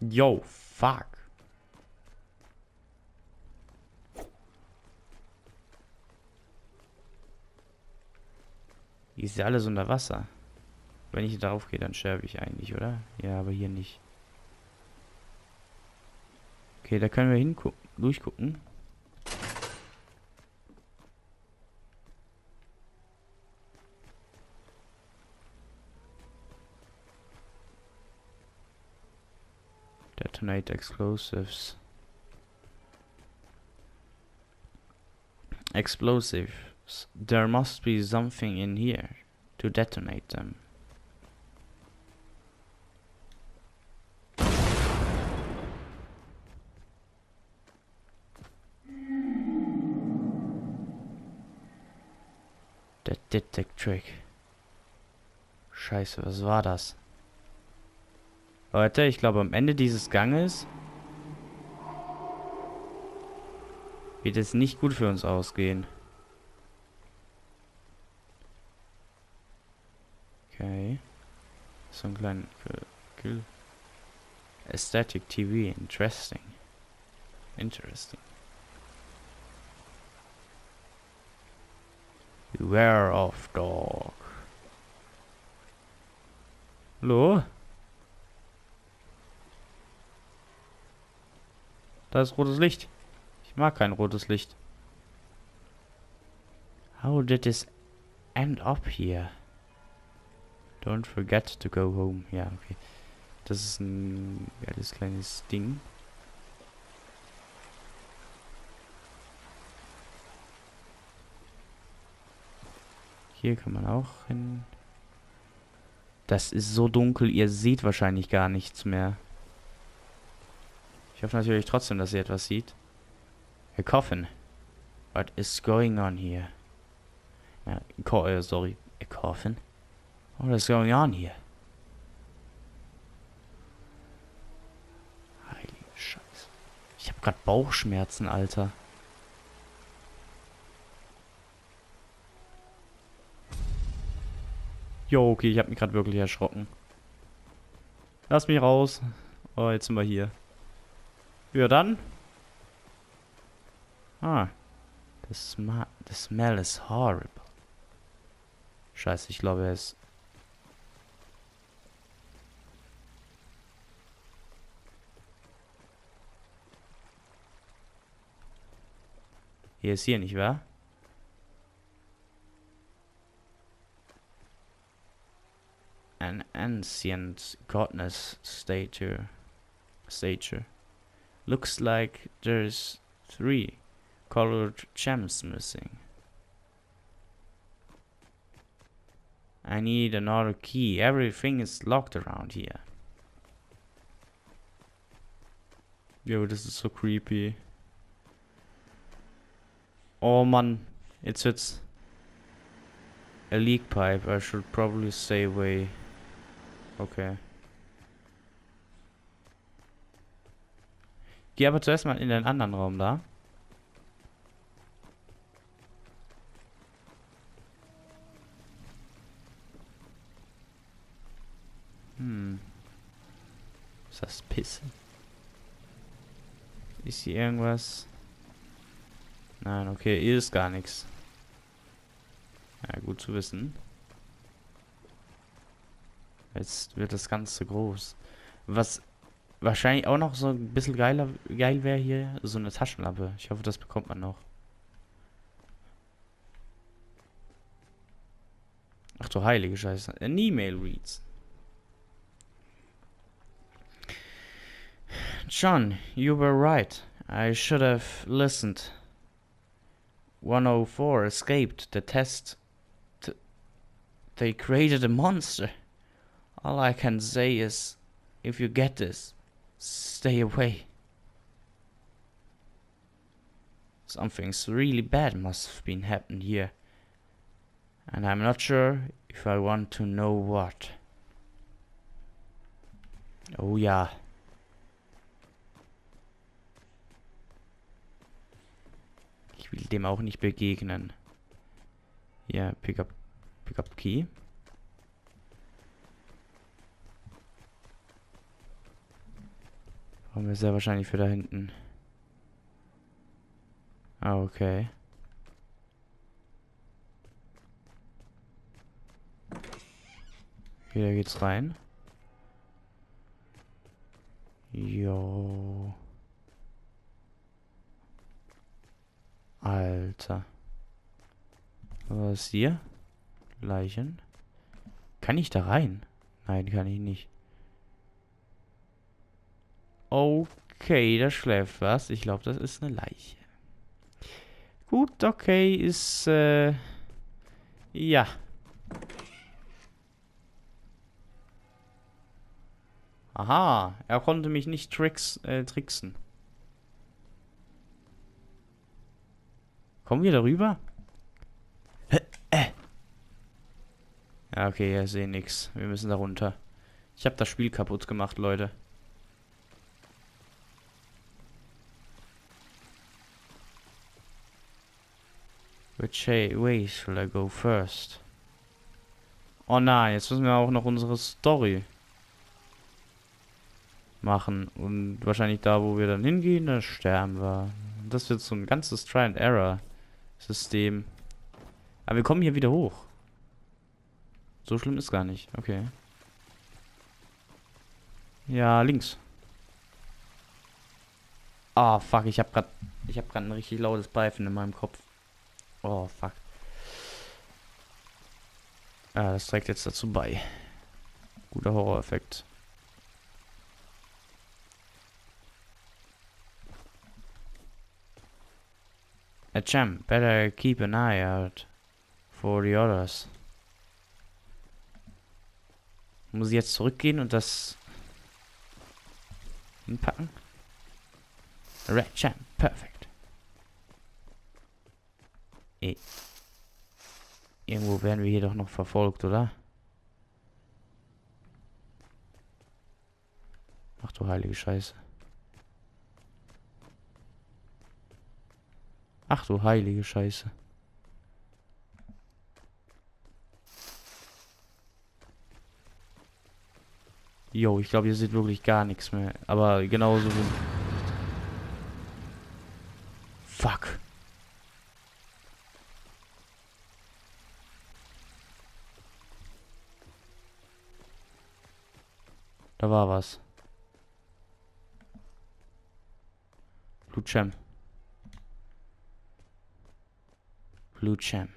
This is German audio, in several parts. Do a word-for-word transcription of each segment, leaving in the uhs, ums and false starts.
Yo, fuck. Hier ist ja alles unter Wasser. Wenn ich darauf gehe, dann sterbe ich eigentlich, oder? Ja, aber hier nicht. Okay, da können wir hingucken, durchgucken. Detonate explosives. Explosives. There must be something in here to detonate them. Der Detect Trick. Scheiße, was war das? Leute, ich glaube am Ende dieses Ganges wird es nicht gut für uns ausgehen. Okay. So ein kleiner Kill. Aesthetic T V. Interesting. Interesting. Beware of dog. Hallo? Da ist rotes Licht. Ich mag kein rotes Licht. How did this end up here? Don't forget to go home. Ja, okay. Das ist ein geiles kleines Ding. Hier kann man auch hin. Das ist so dunkel, ihr seht wahrscheinlich gar nichts mehr. Ich hoffe natürlich trotzdem, dass ihr etwas seht. A coffin. What is going on here? Ja, co äh, sorry. A coffin? What is going on here? Heilige Scheiße. Ich habe gerade Bauchschmerzen, Alter. Jo, okay, ich habe mich gerade wirklich erschrocken. Lass mich raus. Oh, jetzt sind wir hier. Ja, dann. Ah. The, sma the smell is horrible. Scheiße, ich glaube, er ist... Hier ist hier, nicht wahr? An ancient goddess statue. Statue. Looks like there's three colored gems missing. I need another key. Everything is locked around here. Yo, das ist so creepy. Oh Mann, jetzt wird's a leak pipe. I should probably stay away. Okay. Geh aber zuerst mal in den anderen Raum da. Hm. Ist das Pisse? Ist hier irgendwas? Nein, okay, hier ist gar nichts. Ja, gut zu wissen. Jetzt wird das Ganze groß. Was wahrscheinlich auch noch so ein bisschen geiler, geil wäre hier, so eine Taschenlampe. Ich hoffe, das bekommt man noch. Ach du heilige Scheiße. An email reads. John, you were right. I should have listened. one oh four escaped the test. T they created a monster. All I can say is, if you get this, stay away. Something's really bad must have been happened here. And I'm not sure if I want to know what. Oh ja. Ich will dem auch nicht begegnen. Ja, pick up, pick up key. Brauchen wir sehr wahrscheinlich für da hinten. Ah, okay. Hier geht's rein. Jo. Alter. Was ist hier? Leichen. Kann ich da rein? Nein, kann ich nicht. Okay, da schläft was. Ich glaube, das ist eine Leiche. Gut, okay, ist, äh... ja. Aha, er konnte mich nicht tricks, äh, tricksen. Kommen wir darüber? Äh. Ja, okay, ich sehe nichts. Wir müssen da runter. Ich habe das Spiel kaputt gemacht, Leute. Which way shall I go first? Oh nein, jetzt müssen wir auch noch unsere Story machen. Und wahrscheinlich da, wo wir dann hingehen, da sterben wir. Das wird so ein ganzes Try-and-Error-System. Aber wir kommen hier wieder hoch. So schlimm ist gar nicht. Okay. Ja, links. Ah, oh, fuck, ich hab grad... Ich hab grad ein richtig lautes Pfeifen in meinem Kopf. Oh, fuck. Ah, das trägt jetzt dazu bei. Guter Horror-Effekt. A champ, better keep an eye out for the others. Muss ich jetzt zurückgehen und das hinpacken? Red champ, perfekt. E Irgendwo werden wir hier doch noch verfolgt, oder? Ach du heilige Scheiße. Ach du heilige Scheiße. Jo, ich glaube, hier sieht wirklich gar nichts mehr. Aber genauso wie... Fuck. Da war was. Blue Gem. Blue Gem.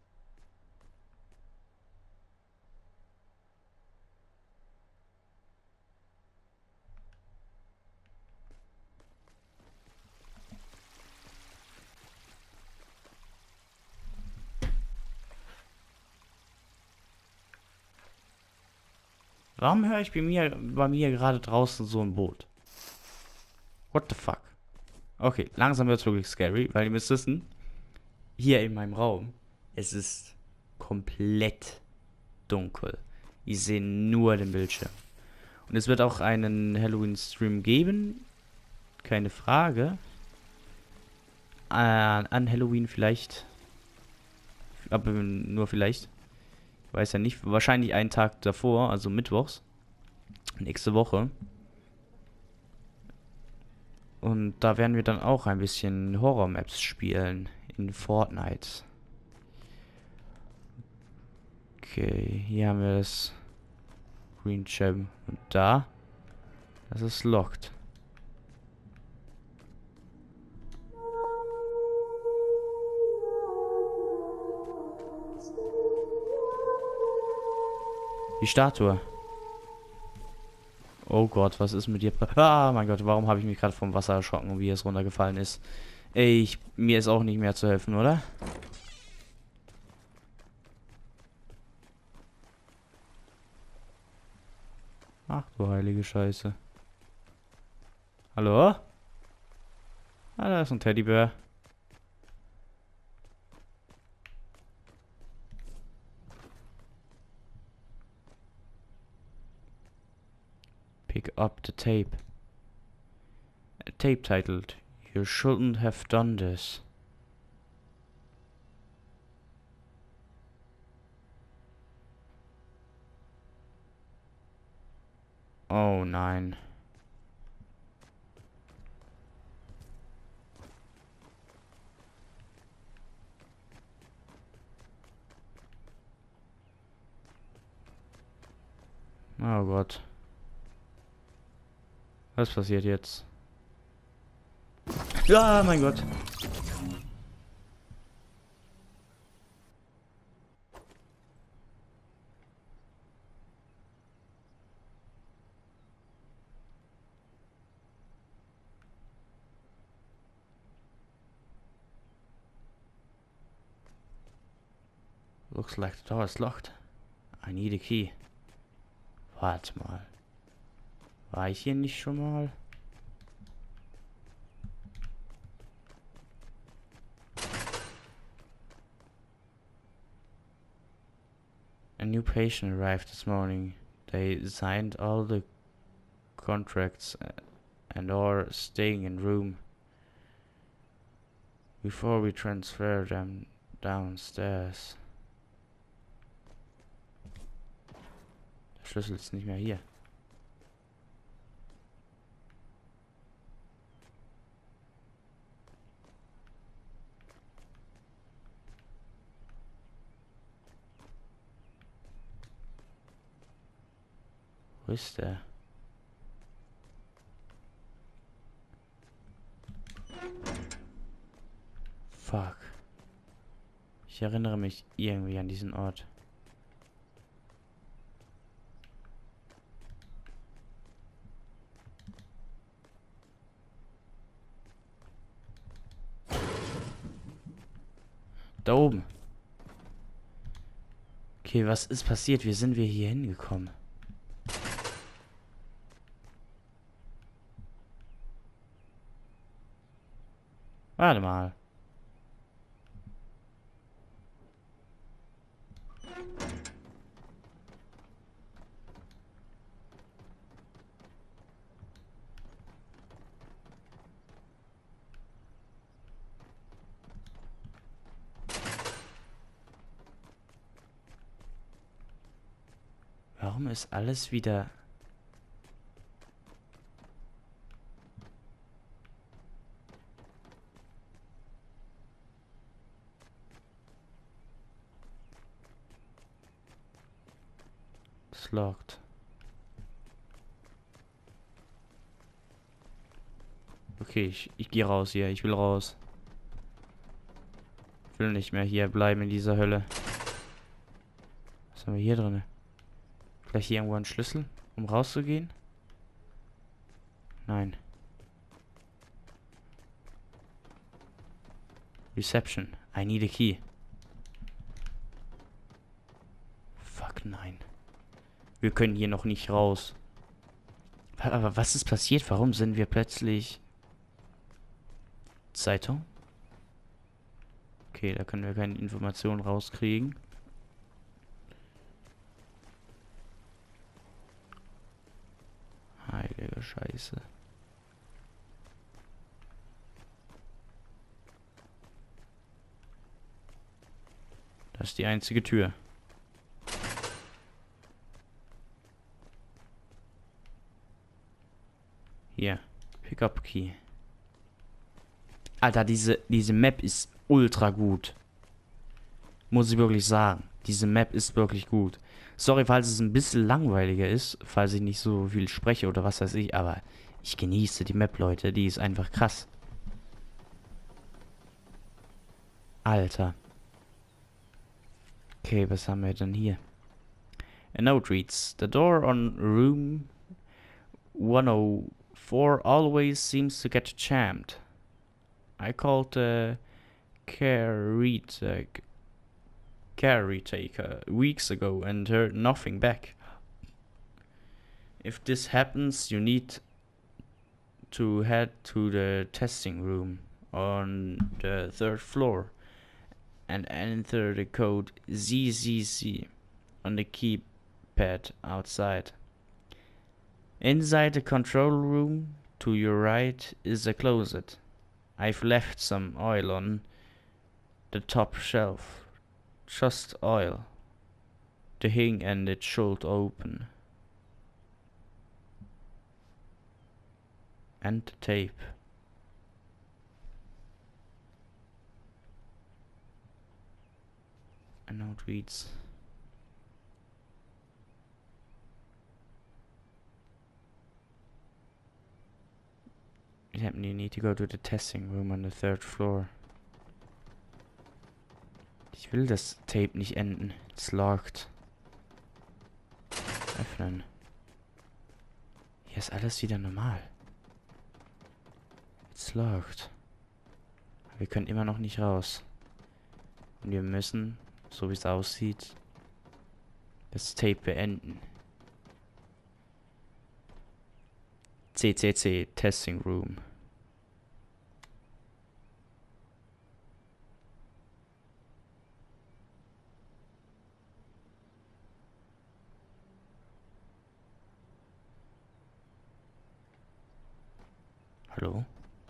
Warum höre ich bei mir, bei mir gerade draußen so ein Boot? What the fuck? Okay, langsam wird es wirklich scary, weil ihr müsst wissen, hier in meinem Raum, es ist komplett dunkel. Ich sehe nur den Bildschirm. Und es wird auch einen Halloween-Stream geben. Keine Frage. Äh, an Halloween vielleicht. Aber nur vielleicht. Weiß ja nicht. Wahrscheinlich einen Tag davor, also mittwochs. Nächste Woche. Und da werden wir dann auch ein bisschen Horror-Maps spielen. In Fortnite. Okay, hier haben wir das Green Gem. Und da, das ist locked. Die Statue. Oh Gott, was ist mit dir? Ah, mein Gott, warum habe ich mich gerade vom Wasser erschrocken, wie es runtergefallen ist? Ey, ich, mir ist auch nicht mehr zu helfen, oder? Ach du heilige Scheiße. Hallo? Ah, da ist ein Teddybär. Pick up the tape. A tape titled, You shouldn't have done this. Oh nein. Oh Gott. Was passiert jetzt? Ja, mein Gott. Looks like the door is locked. I need a key. Warte mal. War ich hier nicht schon mal? A new patient arrived this morning. They signed all the contracts and are staying in room before we transfer them downstairs. Der Schlüssel ist nicht mehr hier. Wo ist der? Fuck. Ich erinnere mich irgendwie an diesen Ort. Da oben. Okay, was ist passiert? Wie sind wir hier hingekommen? Warte mal. Warum ist alles wieder... It's locked. Okay, ich, ich gehe raus hier. Ich will raus. Ich will nicht mehr hier bleiben in dieser Hölle. Was haben wir hier drin? Vielleicht hier irgendwo ein Schlüssel, um rauszugehen? Nein. Reception. I need a key. Fuck, nein. Wir können hier noch nicht raus. Aber was ist passiert? Warum sind wir plötzlich... Zeitung? Okay, da können wir keine Informationen rauskriegen. Heilige Scheiße. Das ist die einzige Tür. Hier. Pickup Key. Alter, diese, diese Map ist ultra gut. Muss ich wirklich sagen. Diese Map ist wirklich gut. Sorry, falls es ein bisschen langweiliger ist, falls ich nicht so viel spreche oder was weiß ich, aber ich genieße die Map, Leute. Die ist einfach krass. Alter. Okay, was haben wir denn hier? A note reads, the door on room one oh four always seems to get jammed. I called the caretaker, caretaker weeks ago and heard nothing back. If this happens, you need to head to the testing room on the third floor and enter the code Z Z Z on the keypad outside. Inside the control room to your right is a closet. I've left some oil on the top shelf. Just oil. The thing and it should open. And the tape. A note reads, happened, you need to go to the testing room on the third floor. Ich will das Tape nicht enden. It's locked. Öffnen. Hier ist alles wieder normal. It's locked. Wir können immer noch nicht raus. Und wir müssen, so wie es aussieht, das Tape beenden. C C C Testing Room. Hallo?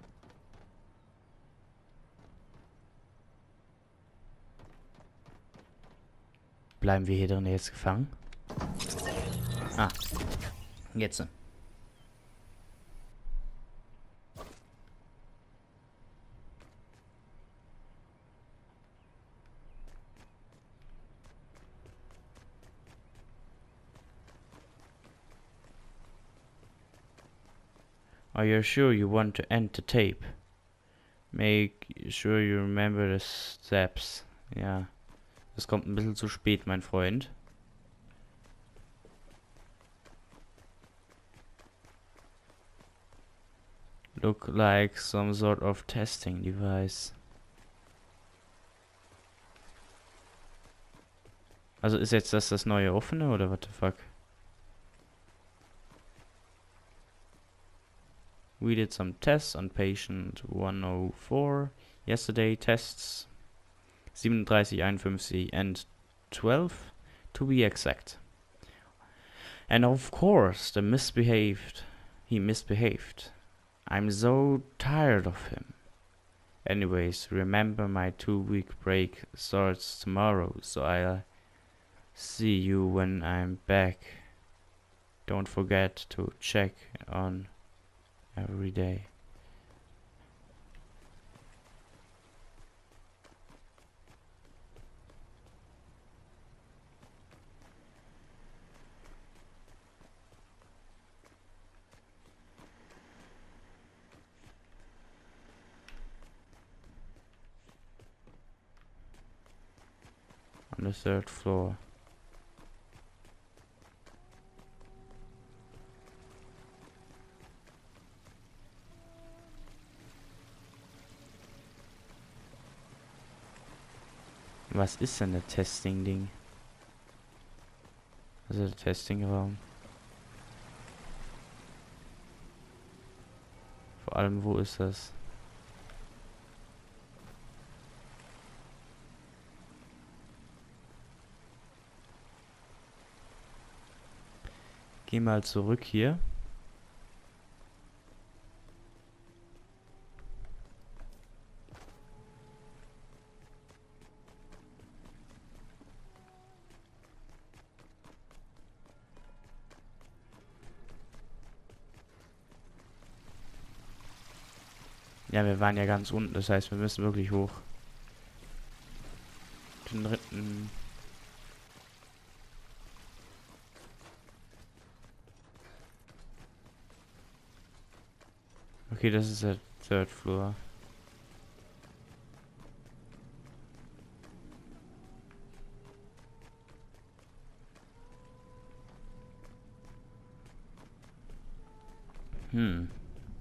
Bleiben wir hier drin jetzt gefangen? Ah, jetzt. Are you sure you want to end the tape? Make sure you remember the steps. Ja. Das kommt ein bisschen zu spät, mein Freund. Look like some sort of testing device. Also ist jetzt das das neue offene oder what the fuck? We did some tests on patient one oh four yesterday. Tests siebenunddreißig, einundfünfzig and twelve to be exact. And of course, the misbehaved. He misbehaved. I'm so tired of him. Anyways, remember my two-week break starts tomorrow, so I'll see you when I'm back. Don't forget to check on every day. On the third floor. Was ist denn der Testing-Ding? Also der Testing-Raum. Vor allem, wo ist das? Geh mal zurück hier. Ja, wir waren ja ganz unten, das heißt, wir müssen wirklich hoch. Den dritten. Okay, das ist der Third Floor. Hm.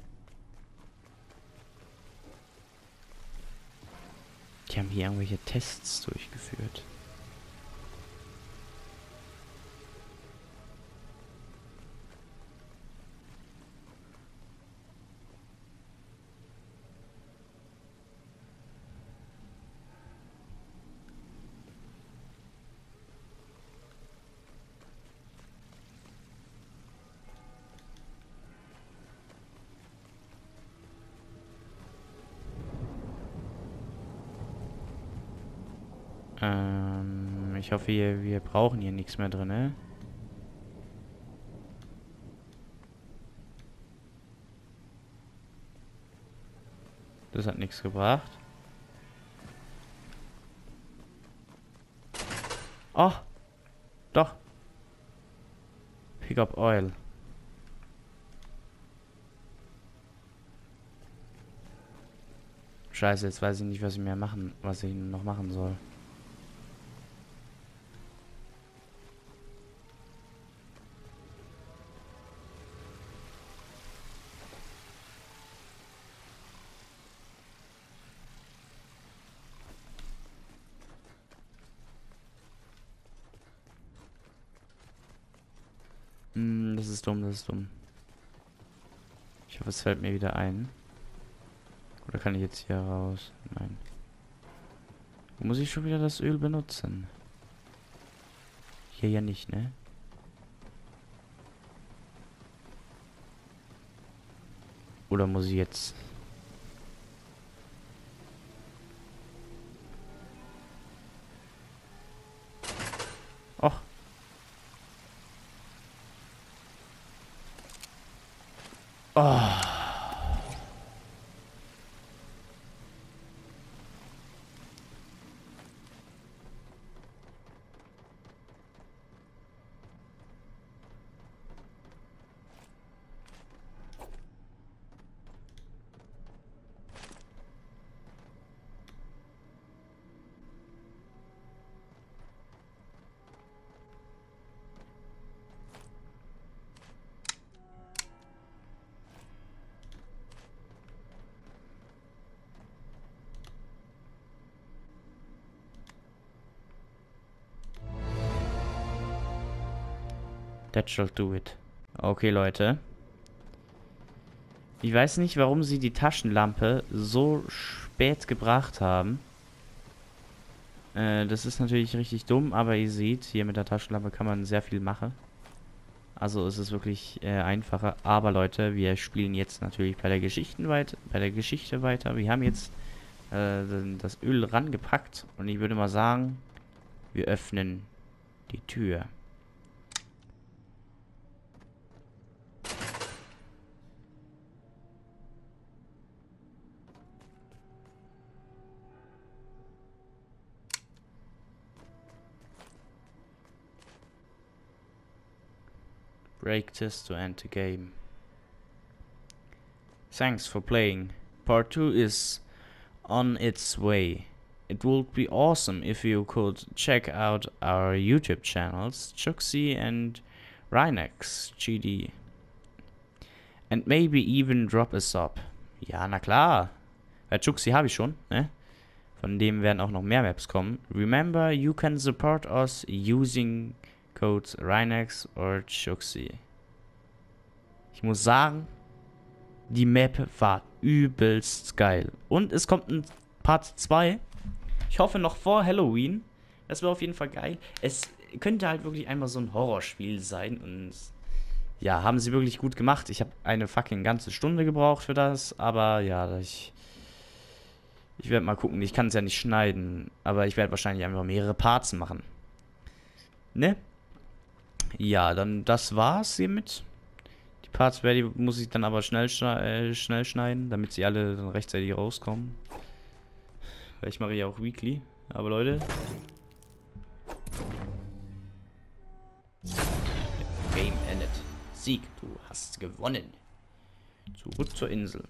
Die haben hier irgendwelche Tests durchgeführt. Ähm, ich hoffe, wir, wir brauchen hier nichts mehr drin, ne? Das hat nichts gebracht. Oh! Doch! Pick up oil. Scheiße, jetzt weiß ich nicht, was ich mehr machen, was ich noch machen soll. Hm, das ist dumm, das ist dumm. Ich hoffe, es fällt mir wieder ein. Oder kann ich jetzt hier raus? Nein. Wo muss ich schon wieder das Öl benutzen? Hier ja nicht, ne? Oder muss ich jetzt... Och. Oh. That shall do it. Okay, Leute. Ich weiß nicht, warum sie die Taschenlampe so spät gebracht haben. Äh, das ist natürlich richtig dumm, aber ihr seht, hier mit der Taschenlampe kann man sehr viel machen. Also ist es wirklich äh, einfacher. Aber Leute, wir spielen jetzt natürlich bei der Geschichte weiter. Bei der Geschichte weiter. Wir haben jetzt äh, das Öl rangepackt und ich würde mal sagen, wir öffnen die Tür. Break this to end the game. Thanks for playing. Part two is on its way. It would be awesome if you could check out our YouTube channels, Chuxi and Rhinex G D. And maybe even drop a sub. Ja, na klar. Bei Chuxi habe ich schon, ne? Von dem werden auch noch mehr Maps kommen. Remember, you can support us using codes Rhinex or Chuxi. Ich muss sagen, die Map war übelst geil. Und es kommt ein Part zwei. Ich hoffe noch vor Halloween. Das wäre auf jeden Fall geil. Es könnte halt wirklich einmal so ein Horrorspiel sein. Und ja, haben sie wirklich gut gemacht. Ich habe eine fucking ganze Stunde gebraucht für das. Aber ja, ich... Ich werde mal gucken. Ich kann es ja nicht schneiden. Aber ich werde wahrscheinlich einfach mehrere Parts machen. Ne? Ja, dann das war's hiermit. Die Parts werde ich, muss ich dann aber schnell, schne äh, schnell schneiden, damit sie alle dann rechtzeitig rauskommen. Weil ich mache ja auch Weekly. Aber Leute. Game ended. Sieg, du hast gewonnen. Zurück zur Insel.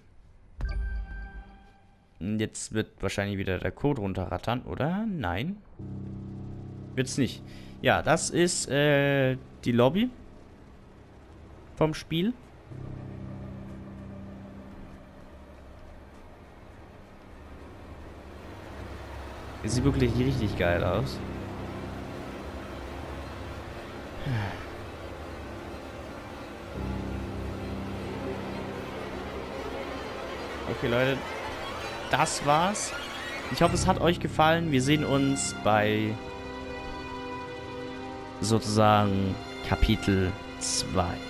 Und jetzt wird wahrscheinlich wieder der Code runterrattern, oder? Nein. Wird's nicht. Ja, das ist äh, die Lobby vom Spiel. Es sieht wirklich richtig geil aus. Okay, Leute. Das war's. Ich hoffe, es hat euch gefallen. Wir sehen uns bei... sozusagen Kapitel zwei.